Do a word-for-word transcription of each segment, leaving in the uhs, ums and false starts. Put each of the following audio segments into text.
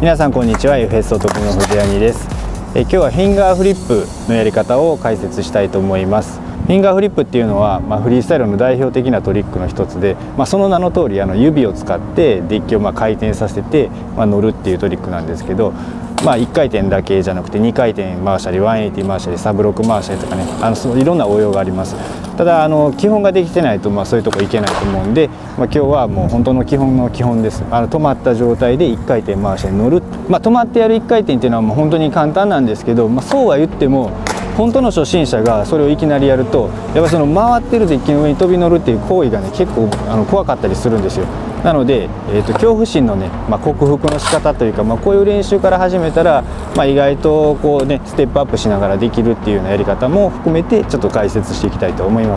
皆さんこんにちは。 エフエス お得の藤谷です。え今日はフィンガーフリップのやり方を解説したいと思います。フィンガーフリップっていうのは、まあ、フリースタイルの代表的なトリックの一つで、まあ、その名の通りあの指を使ってデッキをまあ回転させて、まあ、乗るっていうトリックなんですけど、まあ、いっかい転だけじゃなくてにかい転回したりひゃくはちじゅう回したりサブロック回したりとかね、あのそのいろんな応用があります。ただあの基本ができてないと、まあ、そういうとこいけないと思うんで、まあ、今日はもう本当の基本の基本です。あの止まった状態でいっかい転回して乗る、まあ、止まってやるいっかい転っていうのはもう本当に簡単なんですけど、まあ、そうは言っても本当の初心者がそれをいきなりやるとやっぱりその回ってるデッキの上に飛び乗るっていう行為がね結構あの怖かったりするんですよ。なので、えーと、恐怖心のね、まあ、克服の仕方というか、まあ、こういう練習から始めたら、まあ、意外とこうねステップアップしながらできるっていうようなやり方も含めてちょっと解説していきたいと思います。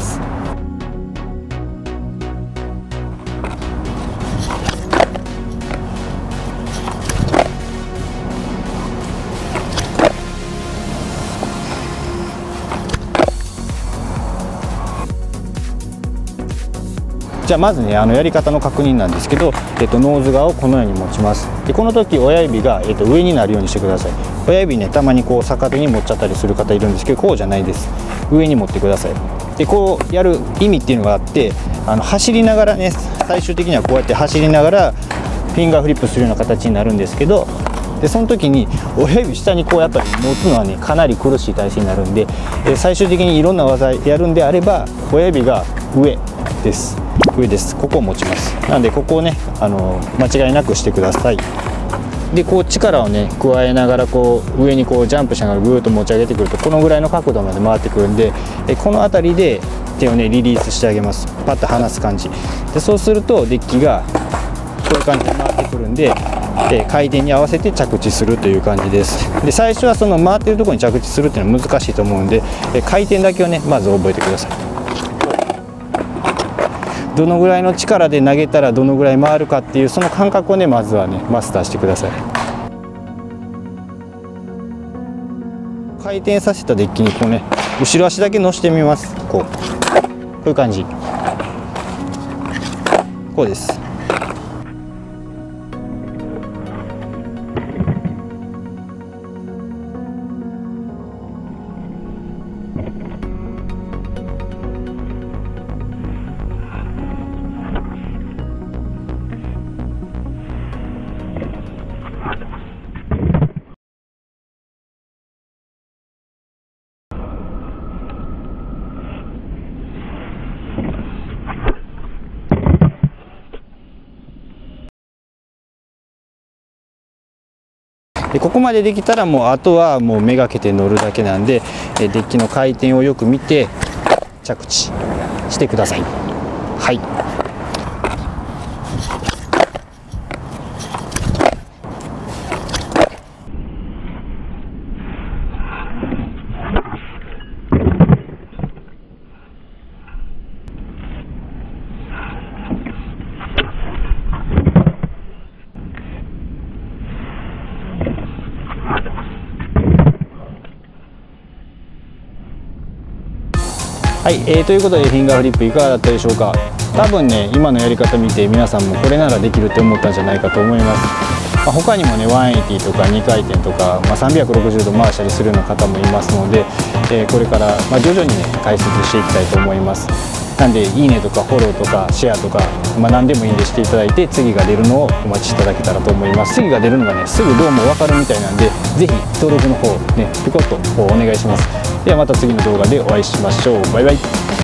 じゃあまずねあのやり方の確認なんですけど、えっと、ノーズ側をこのように持ちます。でこの時親指が、えっと、上になるようにしてください。親指ねたまにこう逆手に持っちゃったりする方いるんですけど、こうじゃないです。上に持ってください。でこうやる意味っていうのがあって、あの走りながらね最終的にはこうやって走りながらフィンガーフリップするような形になるんですけど、でその時に親指下にこうやっぱり持つのはねかなり苦しい体勢になるんで、え最終的にいろんな技やるんであれば親指が上です。上です。ここを持ちます。なのでここをねあの間違いなくしてください。でこう力をね加えながらこう上にこうジャンプしながらぐーっと持ち上げてくるとこのぐらいの角度まで回ってくるんで、えこの辺りで手をねリリースしてあげます。パッと離す感じで、そうするとデッキがこういう感じで回ってくるんで、で回転に合わせて着地するという感じです。で最初はその回ってるところに着地するっていうのは難しいと思うんで、回転だけをねまず覚えてください。どのぐらいの力で投げたらどのぐらい回るかっていうその感覚をねまずはねマスターしてください。回転させたデッキにこうね後ろ足だけ乗せてみます。こうこういう感じ、こうです。でここまでできたらもうあとはもうめがけて乗るだけなんで、デッキの回転をよく見て着地してください。はい。はい、えー、ということでフィンガーフリップいかがだったでしょうか。多分ね今のやり方見て皆さんもこれならできるって思ったんじゃないかと思います。まあ、他にもねひゃくはちじゅうとかにかい転とか、まあ、さんびゃくろくじゅうど回したりするような方もいますので、えー、これから、まあ、徐々にね解説していきたいと思います。なんでいいねとかフォローとかシェアとか、まあ、何でもいいんでしていただいて次が出るのをお待ちいただけたらと思います。次が出るのがねすぐどうも分かるみたいなんで、ぜひ登録の方ねピコッとお願いします。ではまた次の動画でお会いしましょう。バイバイ。